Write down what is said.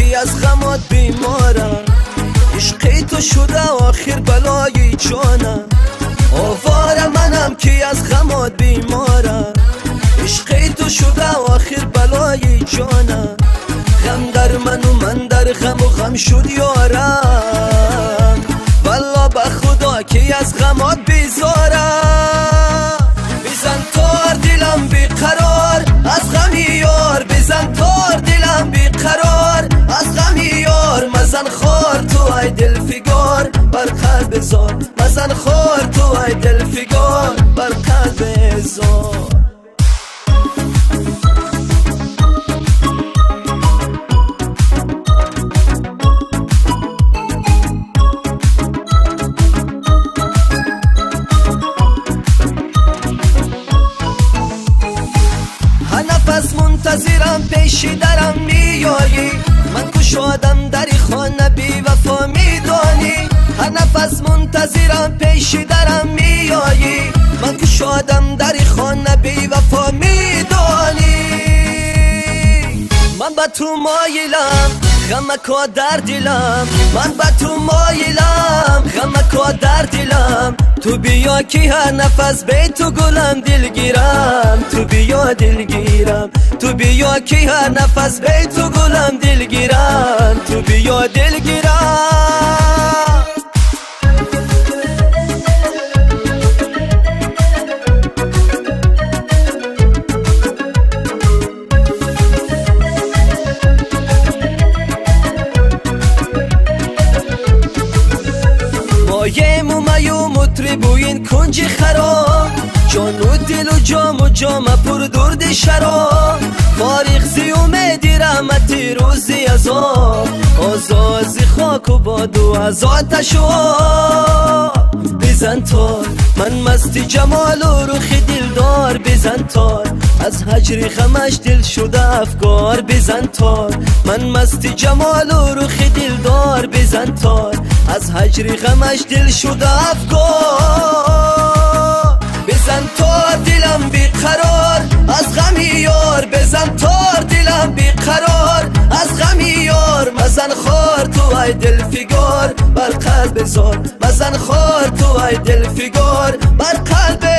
کی از غمات بیمارم، عشقی تو شده آخر بلای جانم. آواره منم کی از غمات بیمارم، عشقی تو شده آخر بلای جانم. غم در من و من در غم و غم شد یارم، والله به خدا کی از غمات بیزارم. بزن تار دلم بیقرار از غم یار، بزن تار دلم بیقرار از غم یار. مزن خار تو ای دل فگار بر قلب زار، مزن خار تو ای دل فگار بر قلب زار. نفس منتظرم پیشی درم میایی، من کشادم در خانه بی وفا میدانی. هر نفس منتظرم پیشی درم میایی، من کشادم در خانه بی وفا میدانی. من به تو مایلم غمکا در دلم، من به تو مایلم غمکا در دلم. تو بیا که هر نفس بی تو گلم دلگیرم، تو بیا دلگیرم، تو بیا که هر نفس بی تو گلم دلگیرم، تو بیا دلگیرم. مایم و میوم و تریبوین کنج خراب، جان و دل و جام و جام پر درد شراب. فارغ زی امید رحمت روزی عذاب، آزاد زی خاک و باد و از آتش و آب. بزن تار من مستی جمال و رخ دلدار، بزن تار از هجر غمش دل شده افکار. بزن تار من مستی جمال و رخ دلدار، بزن تار از هجر غمش دل شده افکار. بزن تار دلم بیقرار از غم یار، بزن تار دلم بیقرار از غم یار. مزن خار تو ای دل فگار بر قلب زار، مزن خار تو ای دل فگار بر قلب